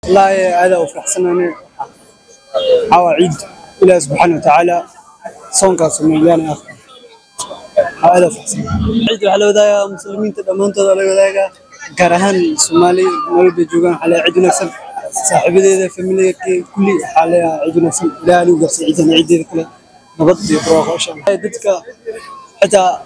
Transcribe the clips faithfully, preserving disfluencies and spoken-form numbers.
والله هذا وفرح سنة عوا عيد إلى سبحانه وتعالى صونك سميلان آخر هذا وفرح سنة عيد على ودايا مسلمين تدمن تدل على ودايا كرهان سومالي نريد جوجان على عيد نفسه صاحب ذي في ملك كل حالة عيد نفسه لا نوقف عيد عيد ذي كله نبضي بروح وشان هيدتك حتى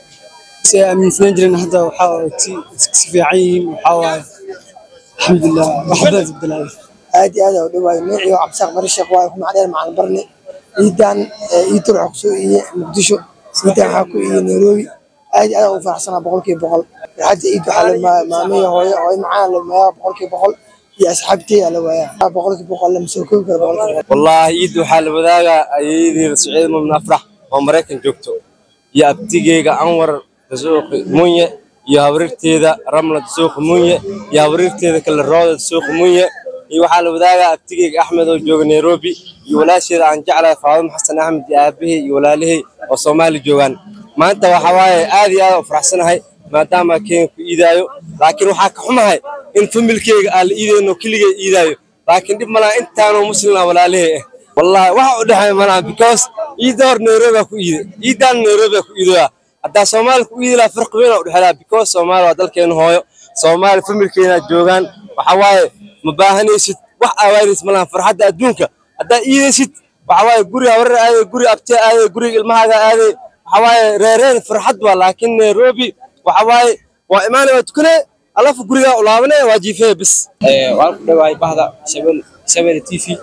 من سنجرين حتى وحاول تكسفي عين وحاول الحمد لله وحبيت بالله عادي هذا ودواي نوعي وعبساق مرشق واي هم عليه مع البرني يدان يتروح قسوي مقدشو سيدان حكو إيه نيروبي عادي هذا وفرح سنة بقول كي بقول حتى إيدو حال ما ما مية هوي هوي معاه لما بقول كي بقول يا أصحابتي على وياه بقول كي بقول لما سوكو كي بقول والله إيدو حال بداga أيدي سعيد من أفرح ومريكن جوكتو يا أبتيجي أنور تسوق مونية يا وريرتيدا رملة تسوق مونية يا وريرتيدا كل الروضة تسوق مونية iyo waxa la wadaaga abtigeega Axmed oo jooga Nairobi iyo walaasheeda aan jeclahay Faadimo Xasan Axmed aabahay iyo walaalihii oo Soomaali joogan maanta waxa waaye aad iyo aad u faraxsanahay maadaama keen ku iidaayo laakiin waxa ka xumahay in familkeyga aan la iideeno kaliya iidaayo laakiin dib malaha intaanu muslimna walaalihii wallahi waxa u dhaxay malaha because iidoor Nairobi ku iiday iidaan Nairobi ku iidaa hadda Soomaali ku iidila farq weyn u dhaxay because Soomaali waa dalkeena hooyo Soomaali familkeena joogan waxa waaye مباهنيشت wax awaaris malaha farxada adduunka hada iideeshid waxa way guri hore ay guri abtay ay guri ilmahaaga ay waxa way reereen farxad waa laakiin Nairobi waxa way waa imaan waa tukane alaf guriga u laabane waa jiifay bis ee waan ku dhawaay bahda shabel shabel T V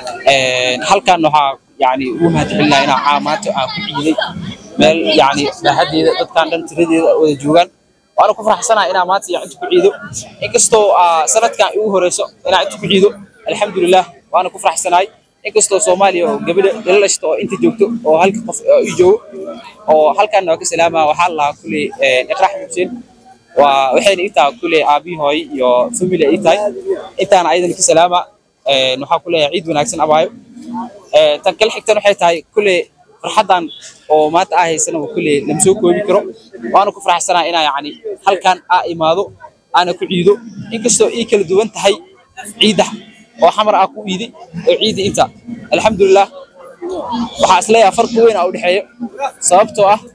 ee halkan waxa yaani uu mahadcelinaa ina caamato aan ku ciiday meel yaani bahadeeda dadkan dhan tiradeeda wada joogan وأنا كفر حسنا إن ماتي يعني تبعيده إنكستو سنة كان يوهرسو إن تبعيده الحمد لله وأنا كفر حسنا إنكستو سومالي قبل إلا شتو أنت جوتو أو هل كف يجو أو هل كان ناقص سلامة وحلا كل إقراح مبسين وحين إيتا كل أبي هاي يا فاميلي إيتاي إيتا أنا أيضا كسلامة نحا كل عيد وناقصن أبايو تنكل حكتنا نحيتاي كل فرحدان oo maanta ah haysan oo kulli lam soo koobi karo waana ku faraxsanahay ina yaani halkan aa imaado ana ku ciido inkastoo ay kala duwan tahay ciida oo xamar ah ku ciidi oo ciidi inta alxamdulillah waxa isleeyahay farq weyn oo u dhaxeeyo sababtoo ah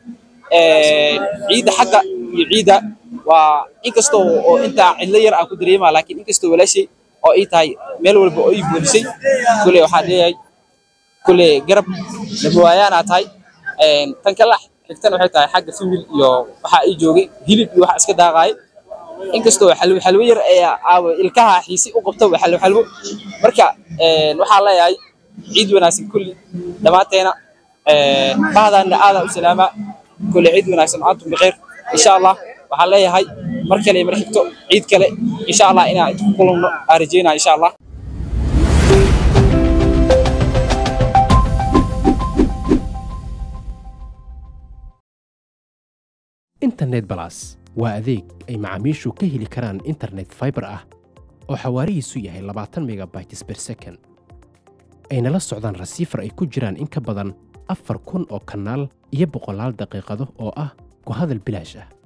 ee ciida xagga iyo ciida waa inkastoo oo inta cidla yar aan ku dareemaa laakiin inkastoo walaashay oo ay tahay meel walba oo ay buulisay kulli waxa leeyahay kulli garab labaayana tahay tan kala xigtan waxay tahay xagga family iyo waxa ay joogay hilib iyo waxa iska daaqay inkastoo xalwo xalwo yar ay ilkaha xiisi u qabto xalwo xalwo marka ee waxa la yahay ciid wanaagsan kulli dhamaanteena ee baadana aada u salaama kulli ciid wanaagsan aad u bixir insha Allah waxa la yahay markale mar xigto ciid kale insha Allah ina ku kulano arjayna insha Allah internet plus waa adeeg ay macaamiishu ka heli karaan internet fiber ah oo xawaarihiisu yahay labaatan megabytes per second ayna la socdaan receiver ay ku jiraan in ka badan afar kun oo kanaal iyo boqolaal daqiiqado oo ah ku hadal bilaash ah